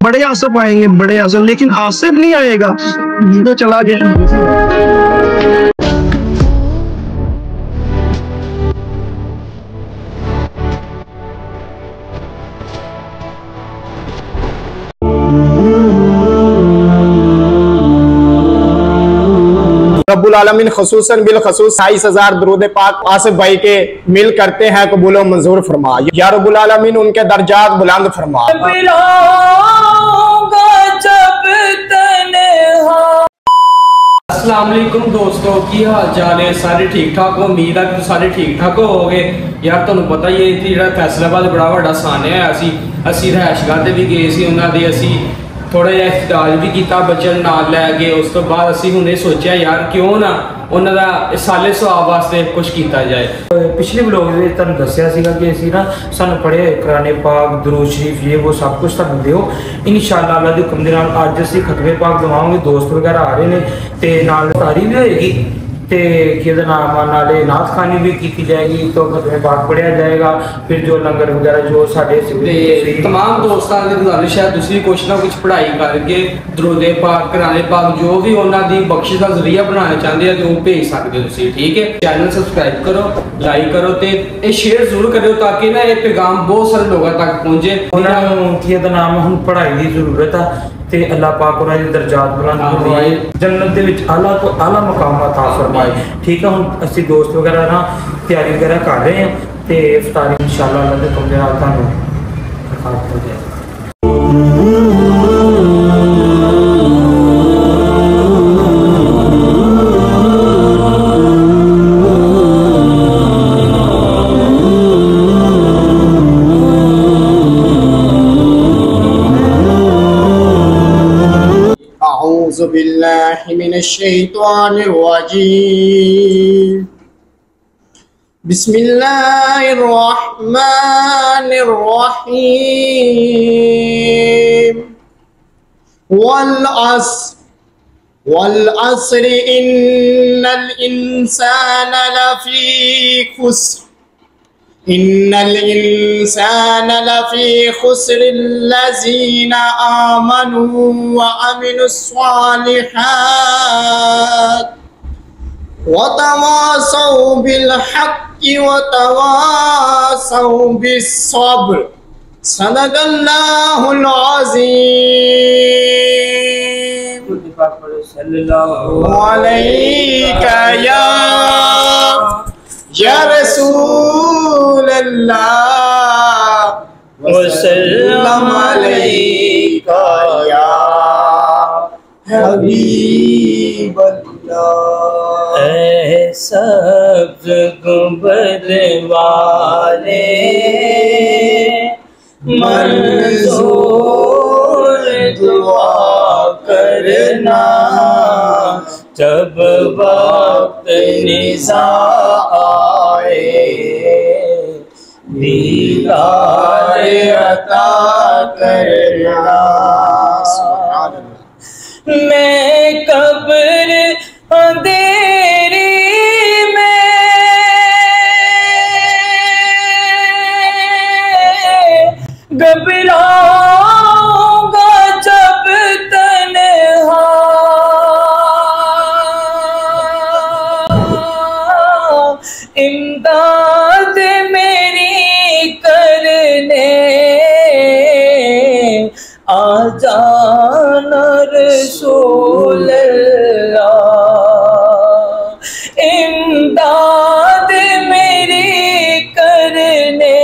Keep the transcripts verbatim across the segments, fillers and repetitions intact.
बड़े आसफ आएंगे, बड़े आसफ, लेकिन आसिफ नहीं आएगा तो चला गया। रब्बुल आलमीन खसूसन बिल खसूस अट्ठाईस हजार दरूद पाक आसिफ भाई के मिल करते हैं, कबूल व मंजूर फरमा। या रब्बुल आलमीन उनके दर्जात बुलंद फरमा। अस्सलाम वालेकुम दोस्तों, की हाल चाल है? सारे ठीक ठाक हो? उम्मीद है कि सारे ठीक ठाक हो गए। यार तुहानू पता ही है कि फैसलाबाद बड़ा बड़ा सानिया है। असी असी रहायशगाह भी गए सी, उन्होंने असी थोड़ा जहा इख्तियार भी किया, बच्चों नाल लै गए। उस तो बाद असी हुणे सोचा यार क्यों ना उन्होंने साले सवाब वास्ते कुछ किया जाए। पिछले ब्लॉग में तुहानू दस्सिया सीगा कि असी ना सानू पढ़े कुरान पाक, दुरूद शरीफ, ये वो सब कुछ तुहानू दिओ। इंशाअल्लाह अल्लाह दे हुक्म दे नाल अज असी खतमे पाक दवावांगे। दोस्त वगैरह आ रहे हैं ते नाल तारी भी होएगी ते कि नाम नाले नाथ खानी भी की जाएगी, तो खतमे पाक पढ़िया जाएगा। फिर जो लंगर वगैरह जो साढ़े तमाम दोस्तों की गुजारिश है, दूसरी कुछ ना कुछ पढ़ाई करके दरूद पाक, कुरान पाक जो भी उन्होंने बख्शिश का जरिया बनाना चाहते हैं तो वो भेज सकते हो। ठीक है, चैनल सबसक्राइब करो, लाइक करो तो शेयर जरूर करो ताकि ना ये पैगाम बहुत सारे लोगों तक पहुंचे। उन्होंने नाम हम पढ़ाई की जरूरत है ते अल्लाह पाक उन्होंने दर्जात बुलंद फरमाए, जन्नत दे विच आला को आला मकाम अता फरमाए। ठीक है, हम असी दोस्त वगैरह ना तैयारी वगैरह कर रहे हैं ते इफ्तारी इंशाअल्लाह अल्लाह दे हुक्म दे नाल तुहानू दिखा देंगे। औज़ु बिल्लाहि मिनश शैतानिर रजीम। बिस्मिल्लाहिर रहमानिर रहीम। वल अस्र वल अस्रि इन्नल इंसाना लफी खुस्र इन्नल इंसाना लफी खुस्र लज़ीना आमनू व अमिलुस्सालिहात व तवासौ बिल हक़्क़ि व तवासौ बिस्सब्र। सदक़ल्लाहुल अज़ीम। सल्लल्लाहु अलैका या या रसूल अल्लाह वसल्लम अलैका या हबीब अल्लाह। ऐ सब्ज़ गुंबद वाले मंजूर दुआ करना, जब वक्त निज़ा आए दीदार अता करना। मैं कब्र अंधेरी में घबराऊंगा जब तन्हा, इमदाद मेरी करने आ जाना रसूल अल्लाह। इमदाद मेरी करने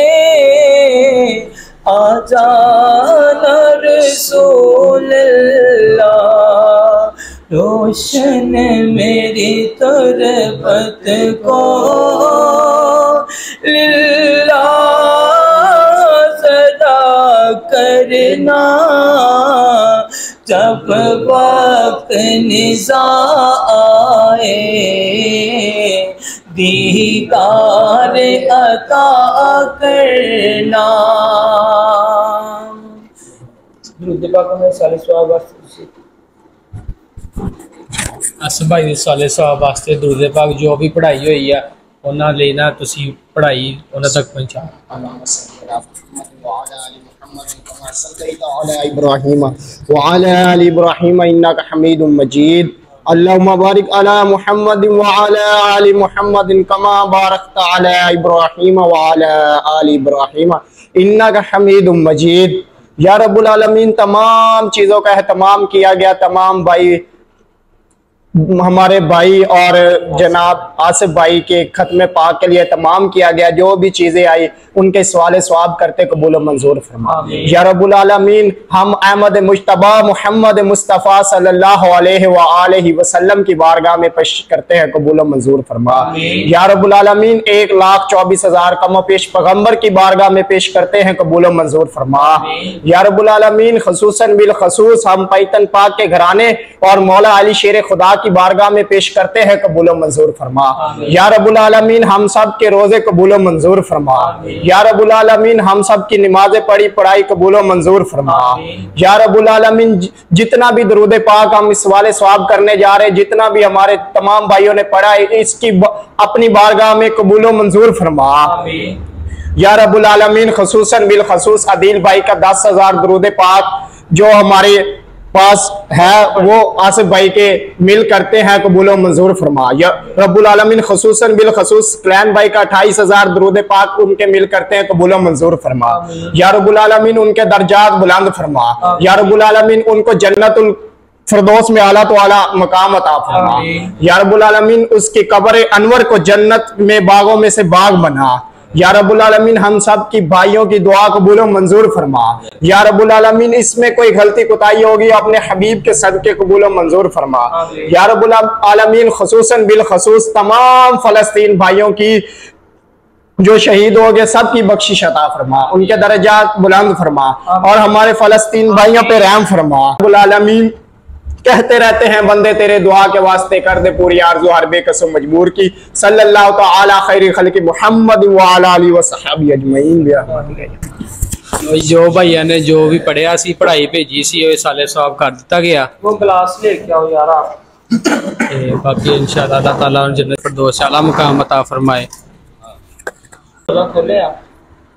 आ जाना रसूल अल्लाह। रोशन मेरी तुरबत को लिल्लाह सदा करना, जब वक्त निज़ा आए दीदार अता करना। दुरूद पाक में साले सवाब वास्ते अस भाई साले सवाब वास्ते दुरूद पाक जो भी पढ़ाई हुई है ਉਹਨਾਂ ਲਈ ਨਾ ਤੁਸੀਂ ਪੜ੍ਹਾਈ ਉਹਨਾਂ ਤੱਕ ਪਹੁੰਚਾਓ। इब्राहीम व अला आलि इब्राहीम इन्नका हमीदुम मजीद। अल्लाहुम्मा बारिक अला मुहम्मद व अला आलि मुहम्मद कमा बारकता अला इब्राहीम व अला आलि इब्राहीम इन्नका हमीदुम मजीद। या रब्बुल आलमीन, तमाम चीज़ों का एहतमाम किया गया, तमाम भाई हमारे भाई और जनाब आसिफ भाई के खत्म पाक के लिए तमाम किया गया, जो भी चीज़ें आई उनके सवाल सवाब करते कबूल मंजूर फरमा। या रब्बुल आलमीन, हम अहमद मुश्तबा मोहम्मद मुस्तफ़ा सल्लल्लाहु अलैहि व आलिहि वसल्लम की बारगाह में पेश करते हैं, कबूल मंजूर फरमा। या रब्बुल आलमीन, एक लाख चौबीस हजार कम पेश पैगम्बर की बारगाह में पेश करते हैं, कबूल मंजूर फरमा। या रब्बुल आलमीन, खसूसन बिल खसूस हम पैतन पाक के घराने और मौला अली शेर खुदा की बारगाह में पेश करते हैं, कबूल मंजूर फरमा। या रब्बुल आलमीन, हम सब के रोजे कबूल मंजूर फरमा। या रब्बुल आलमीन, हम सब की नमाजें पढ़ी पढ़ाई कबूल मंजूर फरमा। या रब्बुल आलमीन, जितना भी दरूद पाक हम इस वाले सवाब करने जा रहे, जितना भी हमारे तमाम भाइयों ने पढ़ा है, इसकी अपनी बारगाह में कबूल मंजूर फरमा। या रब्बुल आलमीन, खसूसन बिल खसूस अदील भाई का दस हजार दरूद पाक जो हमारे पास है वो आसिफ भाई के मिल करते हैं, कबूल मंजूर फरमा। या रब्बुल आलमीन, खसूसन बिल खसूस क्लैन भाई का अट्ठाईस हजार दरूद पाक उनके मिल करते हैं, कबूल मंजूर फरमा। या रब्बुल आलमीन, उनके दर्जात बुलंद फरमा। या रब्बुल आलमीन, उनको जन्नतुल फिरदौस में आला तो आला मकाम अता फरमा। या रब्बुल आलमीन, उसकी कब्र अनवर को जन्नत में बागों में से बाग बना। या रब्बुल आलमीन, हम सब की भाइयों की दुआ कबूल मंजूर फरमा। या रब्बुल आलमीन, इसमें कोई गलती कुताही होगी अपने हबीब के सदके कबूल मंजूर फरमा। या रब्बुल आलमीन, खसूसन बिल खसूस तमाम फलस्तीन भाइयों की जो शहीद हो गए सबकी बख्शिश अता फरमा, उनके दर्जात बुलंद फरमा और हमारे फलस्तीन भाइयों पे रहम फरमा। रब्बुल आलमीन, कहते रहते हैं बंदे तेरे दुआ के वास्ते कर दे पूरी आरज़ू हर बेकसो मजबूर की। सल्लल्लाहु तआला खैर खल्क़ि मुहम्मद व अला आलिहि व सहाबी अजमईन। जो भाइया ने जो भी पढ़िया सी पढ़ाई भेजी सी साले सवाब कर दिता गया। वो गिलास लेके आओ यार आप। ते बाकी इंशाअल्लाह अल्लाह ताला उन्हें जन्नत फिरदौस आला मुकाम अता फरमाए। खोले आप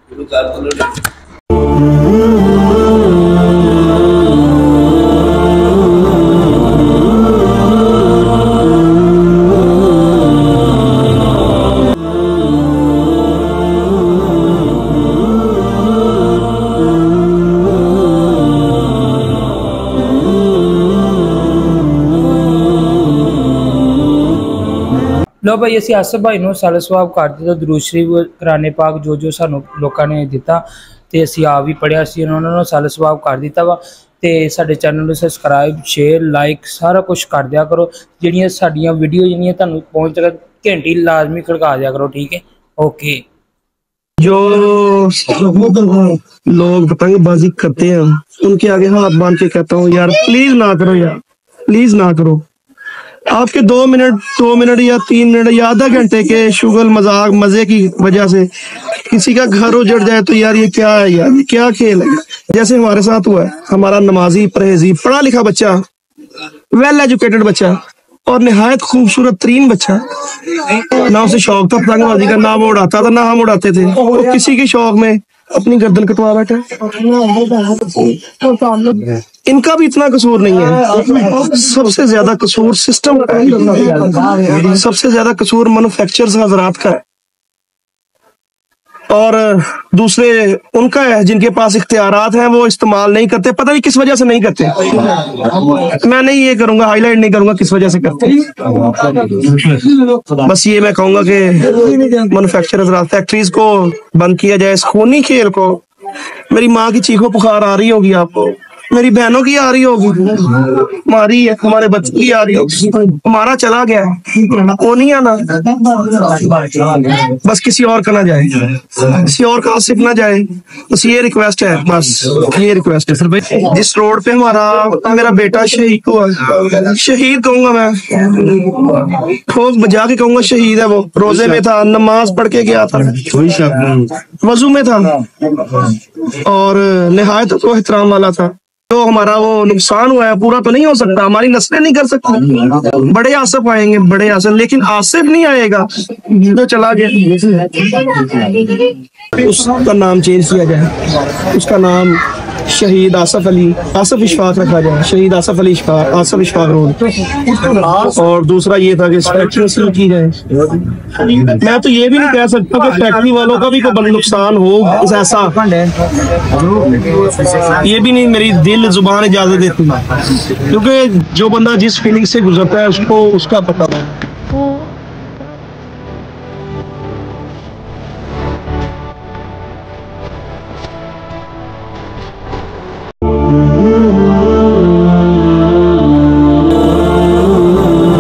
लो भाई असी आसिफ भाई ਨੂੰ ਸਾਲ ਸਵਾਬ ਕਰ ਦਿੱਤਾ ਦਰੂਦ ਸ਼ਰੀਫ ਕੁਰਾਨ ਪਾਕ ਜੋ ਜੋ ਸਾਨੂੰ ਲੋਕਾਂ ਨੇ ਦਿੱਤਾ ਤੇ ਅਸੀਂ ਆ ਵੀ ਪੜਿਆ ਸੀ ਉਹਨਾਂ ਨੂੰ ਸਾਲ ਸਵਾਬ ਕਰ ਦਿੱਤਾ ਵਾ। ਤੇ ਸਾਡੇ ਚੈਨਲ ਨੂੰ ਸਬਸਕ੍ਰਾਈਬ ਸ਼ੇਅਰ ਲਾਈਕ ਸਾਰਾ ਕੁਝ ਕਰ ਦਿਆ ਕਰੋ। ਜਿਹੜੀਆਂ ਸਾਡੀਆਂ ਵੀਡੀਓ ਜਿਹੜੀਆਂ ਤੁਹਾਨੂੰ ਪਹੁੰਚ ਤੱਕ ਘੰਟੀ ਲਾਜ਼ਮੀ ਖੜਕਾ ਦਿਆ ਕਰੋ, ठीक है ओके। जो लोग पतंगबाजी करते हैं उनके आगे हाथ बांध के कहता हूँ यार प्लीज ना करो, यार प्लीज ना करो। आपके दो मिनट दो मिनट या तीन मिनट या आधा घंटे के शुगल मजाक मजे की वजह से किसी का घर उजड़ जाए तो यार ये क्या है, यार ये क्या खेल है। जैसे हमारे साथ हुआ है, हमारा नमाजी परहेजी पढ़ा लिखा बच्चा, वेल एजुकेटेड बच्चा और निहायत खूबसूरत तरीन बच्चा, ना उसे शौक था पतंगबाजी का, ना वो उड़ाता था ना हम उड़ाते थे, वो किसी के शौक में अपनी गर्दन कटवा बैठा। इनका भी इतना कसूर नहीं है, सबसे ज्यादा कसूर सिस्टम का है, सबसे ज्यादा कसूर मैन्युफैक्चरर्स हजरात का है और दूसरे उनका है जिनके पास इख्तियारात हैं वो इस्तेमाल नहीं करते, पता नहीं किस वजह से नहीं करते। मैं नहीं ये करूंगा, हाईलाइट नहीं करूंगा किस वजह से करते, बस ये मैं कहूंगा कि मैन्युफैक्चरर्स फैक्ट्रीज को बंद किया जाए, इस खूनी खेल को। मेरी माँ की चीखों पुकार आ रही होगी आपको, मेरी बहनों की आ रही होगी, हमारी है, हमारे बच्चे की आ रही होगी, हमारा चला गया वो नहीं आना, बस किसी और का ना जाए, किसी और का आसिफ ना जाए, बस ये रिक्वेस्ट है, बस ये रिक्वेस्ट है सर भाई। जिस रोड पे हमारा मेरा बेटा शहीद हुआ, शहीद कहूंगा मैं, ठोक बजा के कहूंगा शहीद है, वो रोजे में था, नमाज पढ़ के गया था, वजू में था और निहायत तो एहतराम वाला था। जो हमारा वो नुकसान हुआ है पूरा तो नहीं हो सकता, हमारी नस्लें नहीं कर सकती। बड़े आसिफ आएंगे, बड़े आसिफ, लेकिन आसिफ नहीं आएगा तो चला गया। उसका नाम चेंज किया जाए, उसका नाम शहीद आसफ अली, आसफ इशफाक रखा जाए, शहीद आसफ अली इशफाक, आसफ इशफाक रोड। और दूसरा ये था कि फैक्ट्री सील की जाए। मैं तो ये भी नहीं कह सकता कि फैक्ट्री वालों का भी कोई नुकसान हो ऐसा, ये भी नहीं मेरी दिल जुबान इजाजत देती, क्योंकि जो बंदा जिस फीलिंग से गुजरता है उसको उसका पता है।